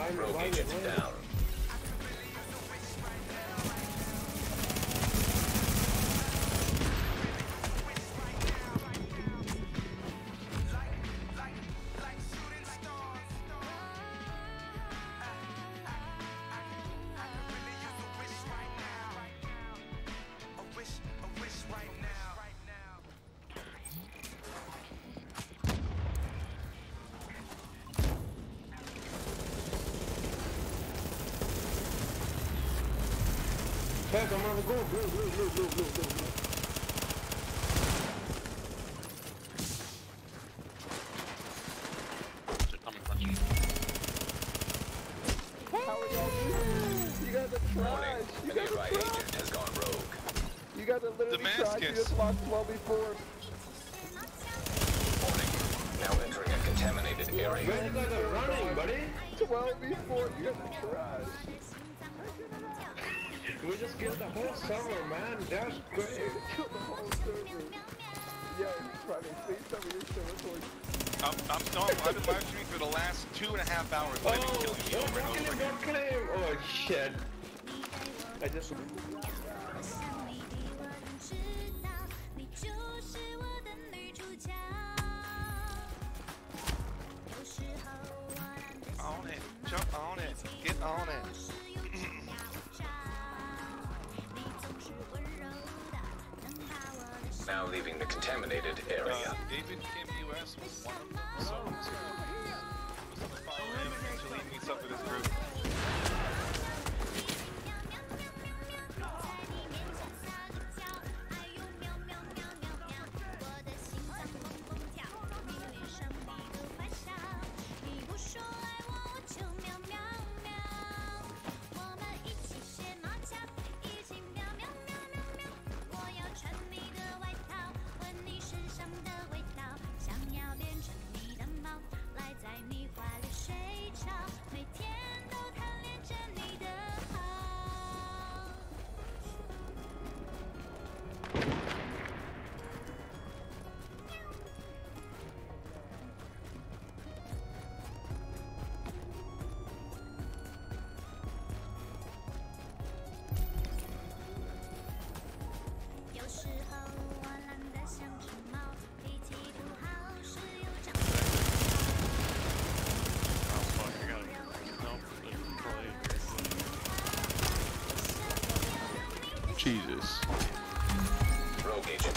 Rogue agent down. Back, I'm on the go. Blue. How are y'all doing? You guys are trash. You guys are Agent trash. has gone rogue. You guys are literally trash. You just lost 12v4. Warning. Now entering a contaminated area. Man, you guys are running, buddy. 12v4. You guys are trash. We just killed the whole server, man. That's great. Killed the whole server. Yeah, Friday, please tell me you're still recording. I've been live streaming for the last 2.5 hours. They've been killing me over and over again. Claim. Oh shit. I just. On it, jump on it, get on it. Now leaving the contaminated area. David Kim US was one of them, so I was gonna follow him until he meets up with his group. Jesus. Rogue agent